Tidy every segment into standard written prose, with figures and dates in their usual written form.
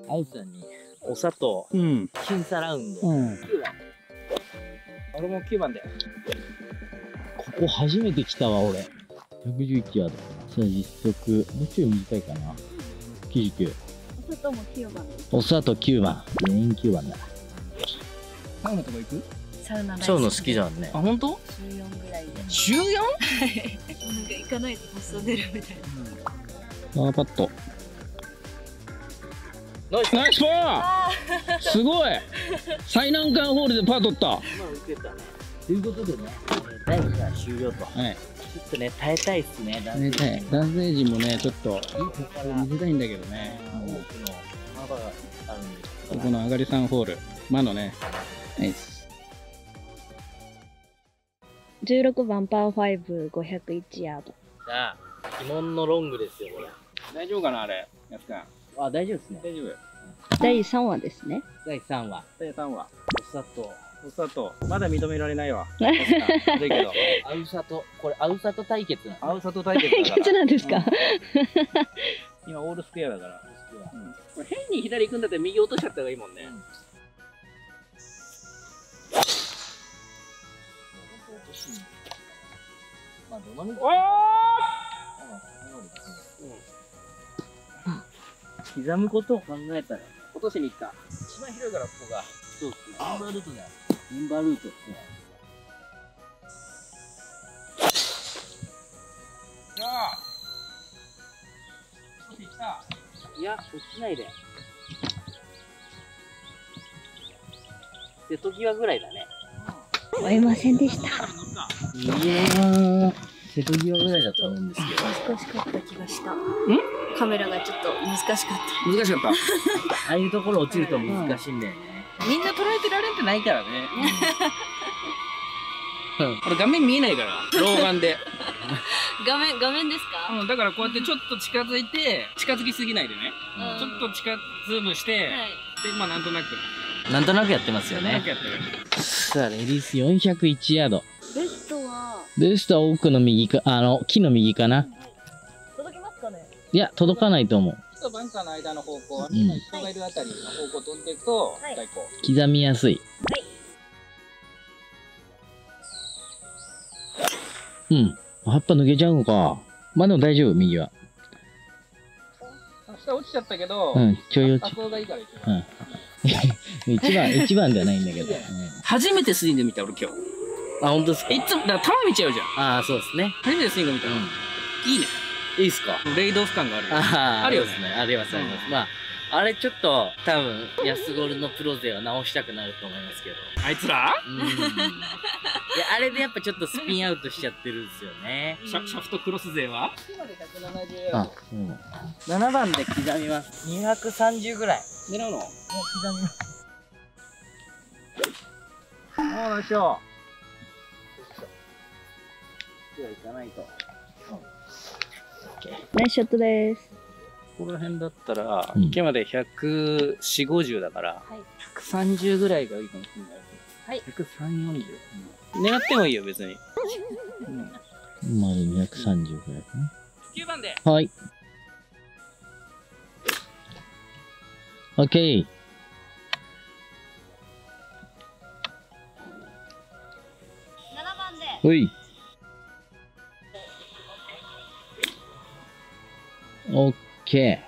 あうさんにお砂糖、審査ラウンド、9番。俺も9番だよ。ここ初めて来たわ、俺。111ヤード。さあ、実測、もうちょい短いかな。99。 お砂糖も9番。 お砂糖9番。全員9番だ。 サウナとか行く？ サウナ大好き。 サウナ好きじゃんね。 あ、本当？ 週4ぐらいで。 週 4？ なんか行かないと発想出るみたいな。 パーパット。 ナイスパー。すごい。最難関ホールでパー取った。 まあ受けたね。ということでね、第2が終了と。 はい。 ちょっとね、耐えたいっすね。 ね、男性陣もね、ちょっといいところ見せたいんだけどね。 多くの幅があるんで。 ここの上がり3ホール、魔のね。ナイス。 16番パー5、501ヤード。 さあ、鬼門のロングですよ、これ。 大丈夫かな、あれ。やつか。 あ、大丈夫ですね。 大丈夫。 第3話ですね。 第3話。 第3話。 お砂糖。 お砂糖。まだ認められないわ。だけど。 アウサと、これアウサと対決なの。 アウサと対決だから。 対決なんですか？ 今オールスクエアだから。これ変に左行くんだったら右落としちゃった方がいいもんね。 まあ、どのみち。刻むことを考えたら、 落としに行った。一番広いから、ここが。 そうっす。メンバールートだよ。メンバールートっすね。 じゃあ。落とし来た。 いや、落ちないで。瀬戸際ぐらいだね。 追えませんでした。 いやー、瀬戸際ぐらいだと思うんですけど。 難しかった気がした。カメラがちょっと難しかった。 難しかった。 ああいうところ落ちると難しいんだよね。 みんな捉えてられてないからね。これ画面見えないから、老眼で。 画面ですか？ だからこうやってちょっと近づいて、近づきすぎないでね。ちょっと近ズームして、で、まあなんとなく。 なんとなくやってますよね。 なんとなくやってる。 さあ、レディース401ヤード。 ベストはベストは奥の右か、木の右かな。 届きますかね？ いや、届かないと思う。 木とバンカーの間の方向、 ん今人がいるあたりの方向飛んでいくと、 はい最高。 刻みやすい。うん。葉っぱ抜けちゃうのか。まあでも大丈夫、右は。 下落ちちゃったけど、 うん、ちょい落ち。 あそこがいいから一うん。一番ではないんだけど。 初めてスイング見た俺今日。 あ、本当ですか。 いつも、だから球見ちゃうじゃん。 ああ、そうですね。 初めてスイング見たの。いいね。 いいっすか。 レイドオフ感がある。 ああるよねそうですね。あります、あります。まあ、あれちょっと、多分、安ゴルのプロ勢は直したくなると思いますけど。 あいつらいや、あれでやっぱちょっとスピンアウトしちゃってるんですよね。 シャフトクロス勢はあ、7番で刻みます。230ぐらい。 狙うの？ 刻みます。 ああ、ナイスショでは行かないと。 ナイスショットです。 ここら辺だったら、 うん池まで140、50だから、 はい 130ぐらいがいいかもしれない。 はい。 130、40。狙ってもいいよ、別に。 まあ230ぐらいかな。 9番で。 はい。オッケー。 7番で。 ほい。オッケ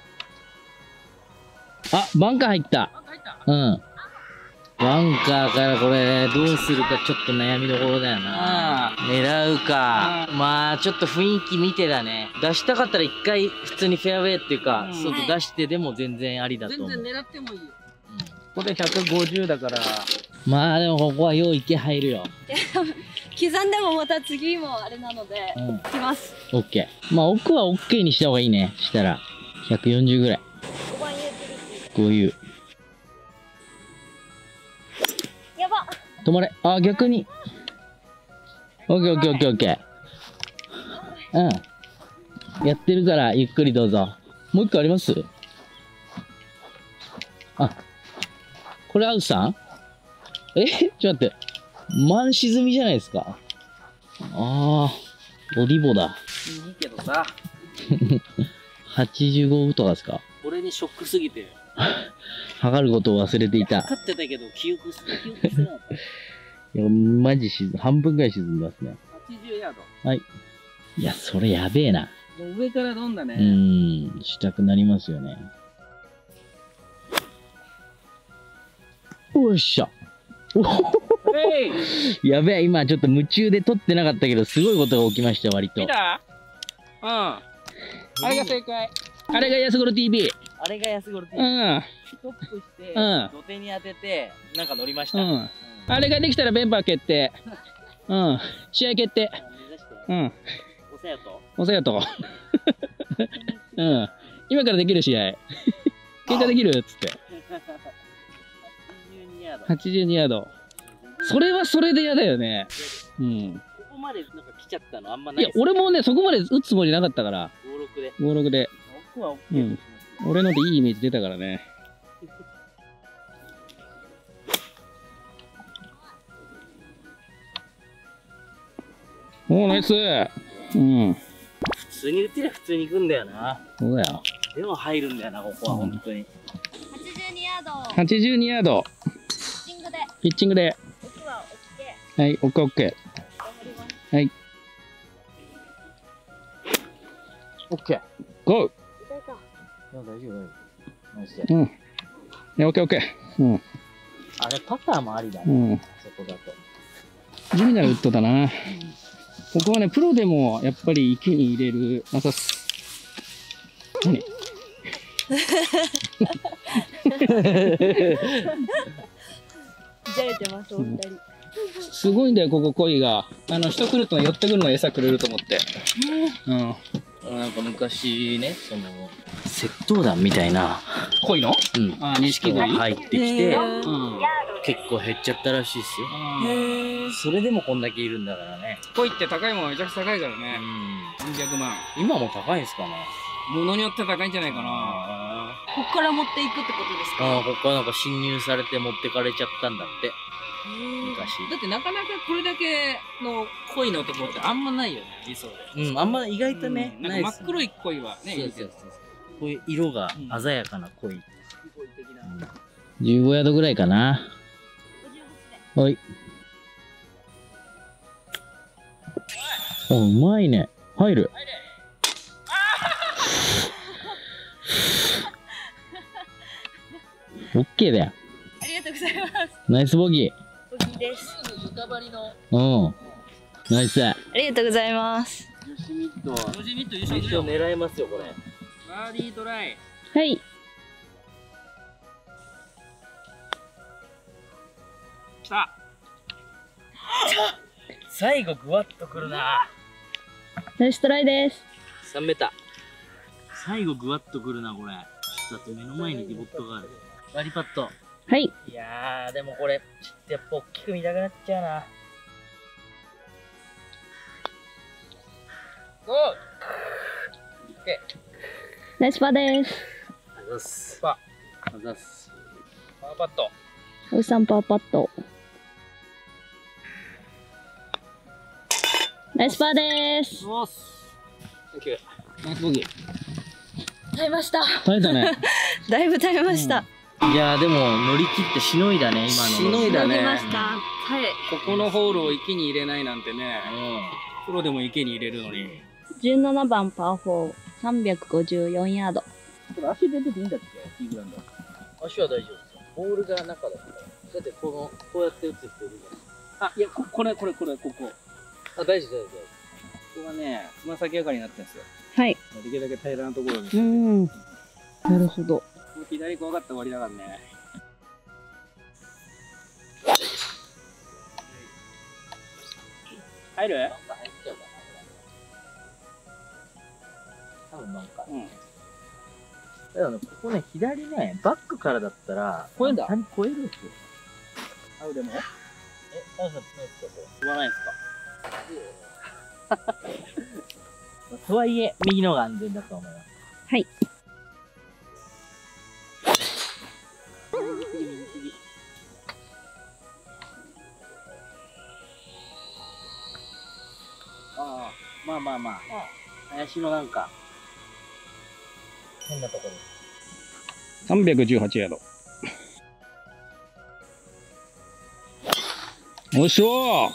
ー。あ、バンカー入った。うん。バンカーからこれ、どうするかちょっと悩みどころだよな。狙うか。まあ、ちょっと雰囲気見てだね。出したかったら一回普通にフェアウェイっていうか、外出してでも全然ありだと思う。 全然狙ってもいいよ。ここで150だから。 まあでもここはよう池入るよ。 刻んでもまた次もあれなので、来ます。 オッケー。まあ奥はオッケーにした方がいいね。したら、140ぐらい。 5番ユーティリテこういう。 ィ。やば。 止まれ。あ、逆に。オッケーオッケーオッケーオッケー。うん。やってるからゆっくりどうぞ。もう一個あります？あ、これアウさん？ちょっと待って。満沈みじゃないですか。あー、オリボだ。 いいけどさ。 85とかですか？ 俺ににショックすぎて。 測ることを忘れていた。 測ってたけど、記憶してなかった。 いや、マジ半分ぐらい沈んでますね。 80ヤード。はい。いや、それやべえな。 ド。もう上から飲んだね。 したくなりますよね。おっしゃ。やべえ、今ちょっと夢中で撮ってなかったけど、すごいことが起きましたよ、割と。 見た？うん。あれが正解。あれが安頃 TV。 あれが安頃 TV。ストップして、土手に当てて、なんか乗りました。 あれができたらメンバー決定。試合決定。 おせやと。 おせやと。今からできる試合。喧嘩できるっつって。82ヤード。それはそれで嫌だよね。 ここまでなんか来ちゃったのあんまない。 いや、俺もね、そこまで打つつもりなかったから。 56で。 56で。 奥は OK。 俺のでいいイメージ出たからね。おー、ナイス。 普通に打ってりゃ普通に行くんだよな。 そうだよ。 でも入るんだよな、ここは本当に。 82ヤード。 82ヤード。ピッチングで。 奥は OK。はい、オッケーオッケー。はい。 オッケー。 ゴー。 大丈夫、大丈夫。マジで。 いや、オッケーオッケー。 あれ、パターもありだね。そこだと。 地味なウッドだな。ここはね、プロでもやっぱり池に入れる。あさす。何じゃれてます、お二人。 すごいんだよ、ここ鯉が。人来ると寄ってくるの餌くれると思って。 なんか昔ね、その、窃盗団みたいな。 鯉の？錦鯉入ってきて、結構減っちゃったらしいですよ。それでもこんだけいるんだからね。 鯉って高いものめちゃくちゃ高いからね。300万。 今も高いんですかね。 物によって高いんじゃないかな。 ここから持っていくってことですか？ ここはなんか侵入されて持ってかれちゃったんだって。昔。 だってなかなかこれだけの鯉のとこってあんまないよね、理想で。 あんま意外とね、 なんか真っ黒い鯉はね、いいけど。 こういう色が鮮やかな鯉。15ヤードぐらいかな。はい。うまいね。入る。オッケーだよ。 ありがとうございます。 ナイスボギー。 ボギーです。 ナイス。 ありがとうございます。 ヨシミット優勝狙えますよ、これ。 バーディートライ。 はい。 来た。 最後グワッとくるな。 ナイストライです。 3メーター。最後グワッとくるな、これ。だって目の前にディボットがある。バーディーパット。 はい。 いやー、でもこれ、ちょっとやっぱ大きく見たくなっちゃうな。 ゴー。オッケー。 ナイスパーです。 あざっす。 パあざっす。 ーパット。 おじさんパーパット。ナイスパーです。 おっす。サンキュー。ナイスボギー。 耐えました。 耐えたね。 だいぶ耐えました。 いやー、でも乗り切ってしのいだね、今の。 しのいだね。 耐えました。はい。 ここのホールを池に入れないなんてね。プロでも池に入れるのに。 17番パー4、354ヤード。 これ足出てていいんだっけ？ティーグランド。 足は大丈夫ですよ。ボールが中だから。だってこうやって打つ人いるじゃん。 あ、いや、ここ。 あ、大丈夫、大丈夫。 ここがね、つま先上がりになってるんですよ。 はい。 できるだけ平らなところに。 なるほど。 左怖かったら終わりだからね。入る？ 多分なんか。だからね、ここね、左ね、バックからだったら、 超えんだ。 超えるんですよ。 合うでも？ 大丈夫ですか、 言わないですか？ とはいえ、右の方が安全だと思います。 はい。 まあ。林のなんか、変なところ。 318ヤード。おいしょー。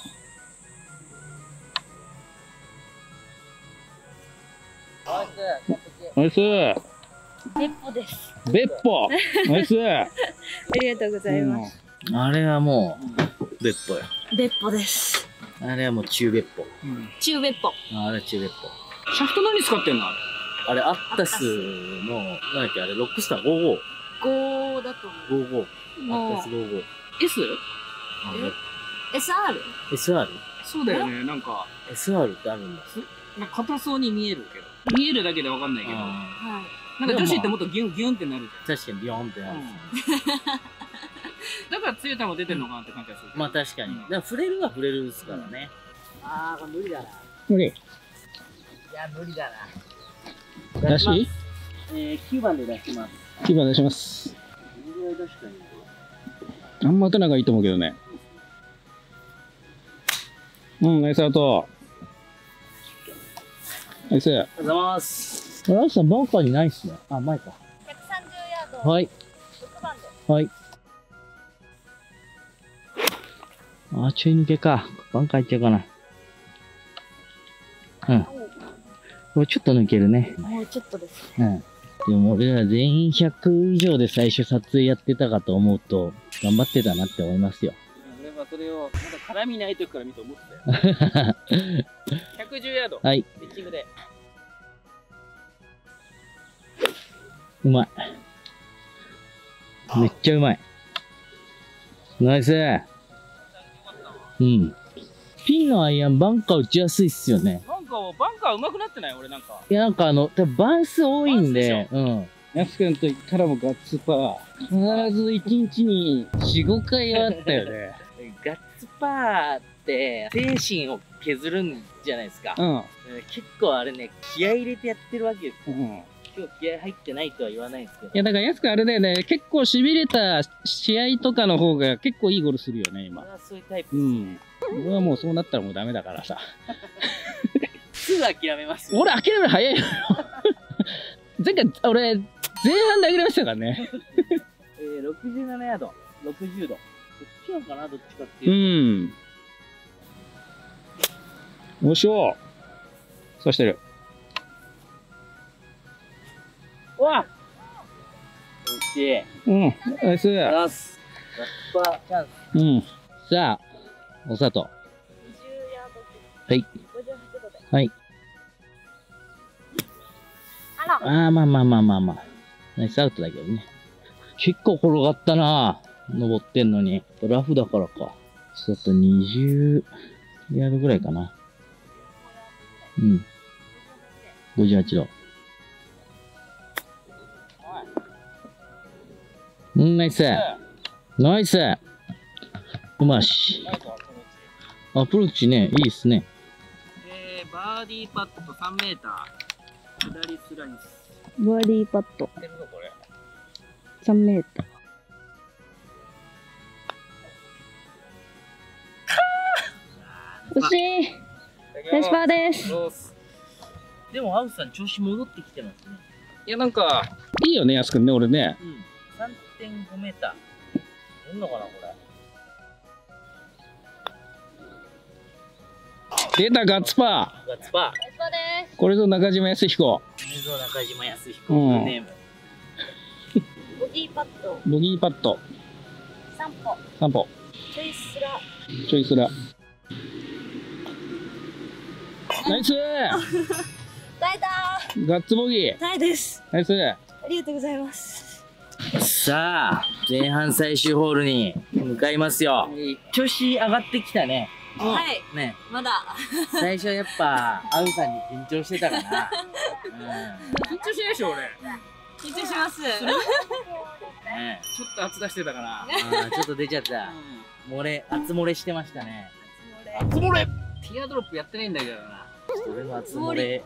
ナイス。 別歩です。 別歩。ナイス。 ありがとうございます。 あれはもう、別歩よ。 別歩です。 あれはもう中別歩。 中別歩。 あれは中別歩。 シャフト何使ってんの？ あれ、アッタスの、なんだっけ、あれ、ロックスター55。 5だと思う。 55。アッタス55。 S？ あれ SR？ SR？ そうだよね、なんか、 SR ってあるんだ。 なんか硬そうに見えるけど。見えるだけでわかんないけど。 あはい。 なんか女子ってもっとギュンギュンってなるじ確かにビヨーンってなる。 ゃん。だから強い球出てんのかなって感じがする。 まあ確かに。だから触れるは触れるですからね。ああ、これ無理だな。 無理。 いや、無理だな。 出し 9番で出します。 ?9 番出します。 どのぐらい出したらいいの？ あんま打たない方がいいと思うけどね。うん、ナイスアウト。ナイス。 おはようございます。ラウスさん、バンカーにないっすね。あ、前か。 130ヤード。 はい。 6番で。 はい。あ、ちょい抜けか。バンカーいっちゃうかな。うん。これちょっと抜けるね。 もうちょっとです。 うん。でも俺ら全員100以上で最初撮影やってたかと思うと、頑張ってたなって思いますよ。 俺はそれを、まだ絡みない時から見て思ってたよ。110ヤード。 はい。 ピッチングで。 うまい。めっちゃうまい。ナイス。うん。ピンのアイアン、バンカー打ちやすいっすよね。 バンカー上手くなってない俺なんか。 いや、なんか多分バンス多いんで、 バうん。 やすくんと言ったらもうガッツパー。必ず1日に4、5回はあったよね。 ガッツパーって精神を削るんじゃないですか。 うん。 結構あれね、気合い入れてやってるわけですよ。 うん。 今日気合入ってないとは言わないんですけど。 いやだからやすくんあれだよね、結構痺れた試合とかの方が結構いいゴールするよね、今。 俺はそういうタイプうですよ。 ん。俺はもうそうなったらもうダメだからさ。 すぐ諦めますよ。 俺諦める早いよ。前回俺、前半で諦めてたからね。 67ヤード、60度。どっちなのかな、どっちかってういうん。おいしょ。そうしてる。 と。わっ惜しい。 うん。ナイス。 ラス。ラッパーチャンス。 うん。 さあ、お砂糖。 20ヤード。 はい。 58度で。 はい。 あら。 あー、まあ。ナイスアウトだけどね。結構転がったなぁ。登ってんのに。ラフだからか。ちょっと20ヤードぐらいかな。うん。58度。うん、ナイス。ナイス。うまし。アプローチね、いいっすね。 バーディーパット3メーター。左スライス。 バーディーパット。 出るぞ、これ。 3メーター。惜しい。ナイスパーです。 でも、アウスさん調子戻ってきてますね。 いや、なんか、いいよね、やすくんね、俺ね。 うん。3.5 メーター。出んのかな、これ。 出た、ガッツパガッツパナイスパーです。 ー。これぞ中島康彦。 ー。水戸中島康彦、 うんネーム。 ボギーパット。 ボギーパット。 3歩。 3歩。 チョイスラ。 ちょいすら。ナイス耐えたガッツボギー。 ー。耐えです。 ナイス。 ありがとうございます。 さあ、前半最終ホールに向かいますよ。調子上がってきたね。 はい。 ね。 まだ。 最初やっぱ、アウさんに緊張してたかな。 緊張しないでしょ、俺。 緊張します。 ねちょっと圧出してたかな。 あーちょっと出ちゃった。厚漏れしてましたね。 熱漏れ。ティアドロップやってないんだけどな。 俺の厚漏れ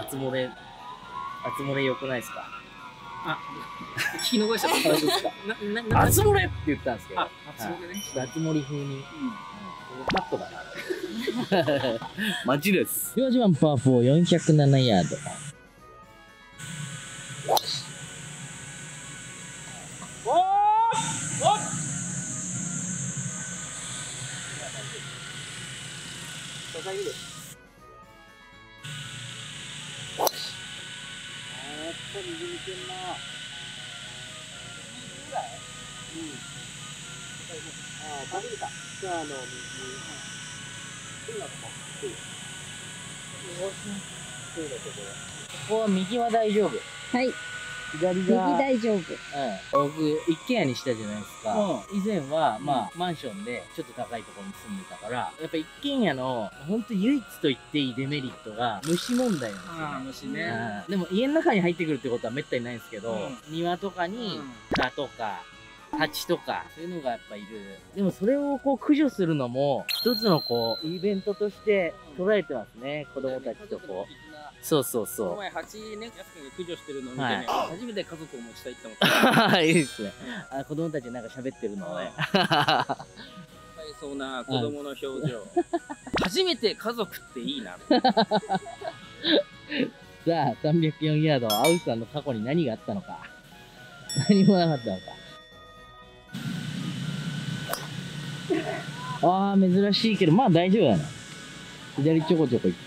良くないですか？ あ、聞き逃しちゃった。 厚漏れって言ったんですけど。 あ、熱漏れね。 厚漏り風に。カットだな。マジです。18番パー4、407ヤード。 ここは右は大丈夫。 はい。右左が。 大丈夫。 僕、一軒家にしたじゃないですか。以前は、マンションで、ちょっと高いところに住んでたから、やっぱ一軒家の、ほんと唯一と言っていいデメリットが、虫問題なんですよね。虫ね。でも家の中に入ってくるってことはめったにないんですけど、庭とかに、蚊とか、ハチとか、そういうのがやっぱいる。でもそれをこう駆除するのも、一つのこう、イベントとして捉えてますね、子供たちとこう。そうそうそう。この前、蜂ね、やすくんが駆除してるのを見てね、初めて家族を持ちたいって思った。いいですね。子供たちなんか喋ってるのをね。そうな子供の表情。初めて家族っていいな。さあ、304ヤード、アウさんの過去に何があったのか。何もなかったのか。ああ、珍しいけど、まあ大丈夫だな。左ちょこちょこ行った。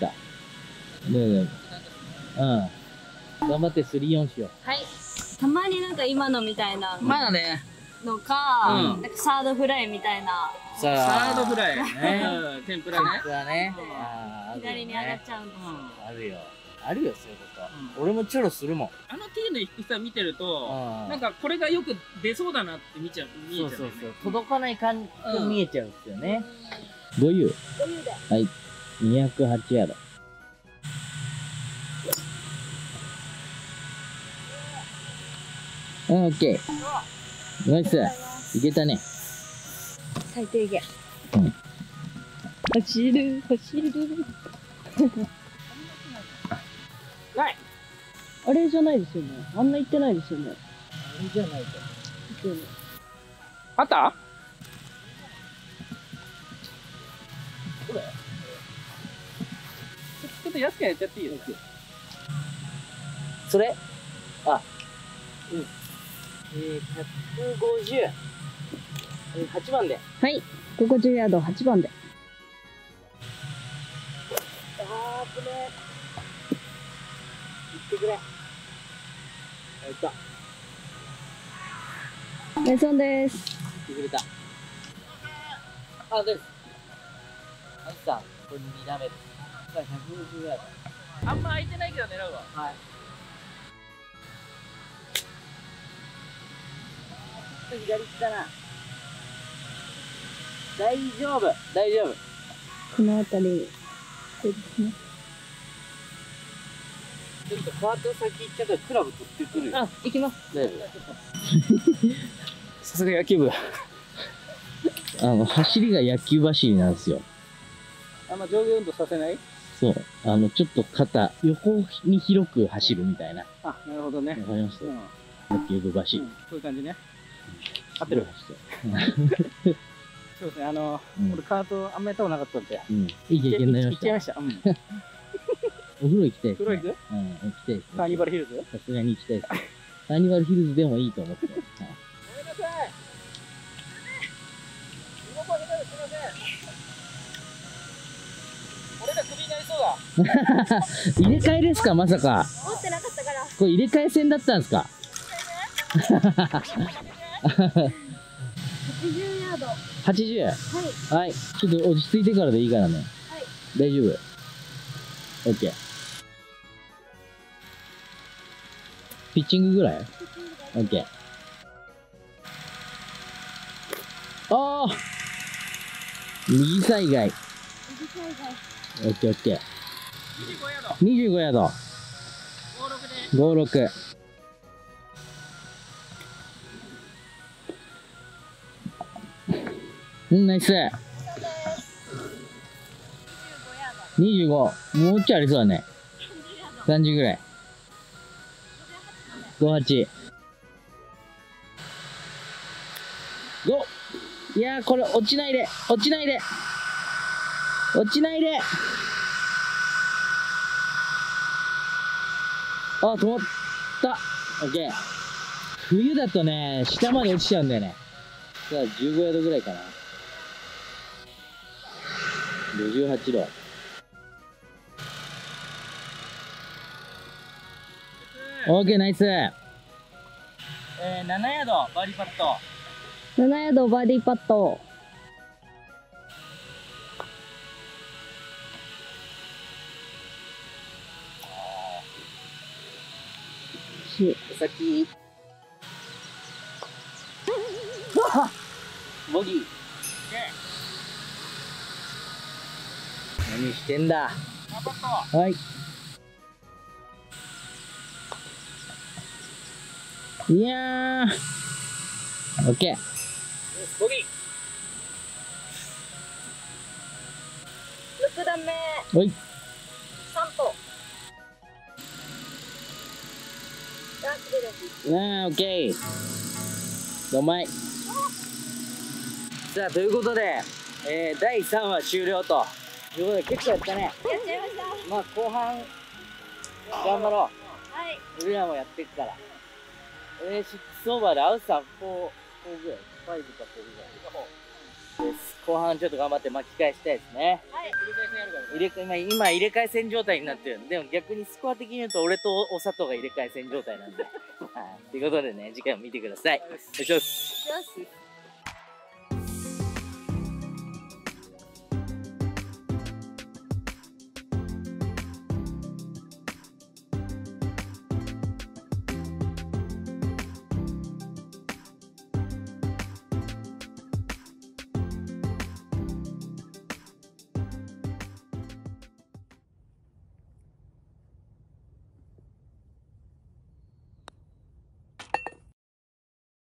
頑張って3-4しよう。 はい。たまになんか今のみたいな。 まだね。 のか、なんかサードフライみたいな。 サードフライ。天ぷらね。天ぷらね。 左に上がっちゃうんですよ。 あるよ。あるよ、そういうこと。俺もチョロするもん。 あの手の低さ見てると、なんかこれがよく出そうだなって見えちゃう。 そうそうそう。届かない感じ見えちゃうんですよね。5ユー。はい。208ヤード。オッケー。ナイス。いけたね。 最低限。走る、走る。 ない。 あれじゃないですよね。あんな言ってないですよね。 あれじゃないと。 あったこれちょっと安くやっちゃっていいよ。 それあ、うん。150。8番で。 はい。50ヤード8番で。 あー、くれ。行ってくれ。やった。 メソンです。 行ってくれた。あ、です。アイさん、これ2打目です。150ヤード。 あんま空いてないけど狙うわ。 はい。左行ったな。大丈夫。大丈夫。 この辺り。そうですね。 ちょっとカート先行っちゃったらクラブ取ってくるよ。 あ、行きます。 大丈さすが野球部だ。 夫。走りが野球走りなんですよ。 あんま上下運動させない？ そう。ちょっと肩、横に広く走るみたいな。 あ、なるほどね。 わかりました。野球部走り。 そういう感じね。合ってる。そうですね、俺カートあんまやったことなかったんで。 いい経験になりました。 行っちゃいました。 お風呂行きたいです。 風呂行く？ 行きたいです。 カーニバルヒルズ？ さすがに行きたいです。カーニバルヒルズでもいいと思って。 ごめんなさい。動こう、すみません。俺がクビになりそうだ。 入れ替えですか、まさか。 持ってなかったから。 これ入れ替え戦だったんですか。 80ヤード。 80。 はい。 はい。ちょっと落ち着いてからでいいからね。 はい。 大丈夫。OK。ピッチングぐらい ?OK。ああ右サイ外。OK、OK。25ヤード。56。ナイス。25。もうちょいありそうだね。30ぐらい。58。5。いやー、これ落ちないで。落ちないで。落ちないで。あ、止まった。オッケー。 冬だとね、下まで落ちちゃうんだよね。さあ、15ヤードぐらいかな。58度。オーケー、ナイス。7ヤード、バーディーパット。 7ヤードバーディーパット。 先。ボギー。何してんだ。はい。いやー。オッケー。 ボギー。 6段目。 はい。 3歩。 オッケー。どんまい。さあ、ということで、第3話終了と。ということで、結構やったね。 やっちゃいました。 まあ、後半、頑張ろう。 はい。 俺らもやっていくから。6オーバーでアウスさん4ぐらい。5か4ぐらい。です。後半ちょっと頑張って巻き返したいですね。 はい。 今入れ替え戦状態になってるんで、でも逆にスコア的に言うと俺とお佐藤が入れ替え戦状態なんで。ということでね、次回も見てください。お願いします。 よし。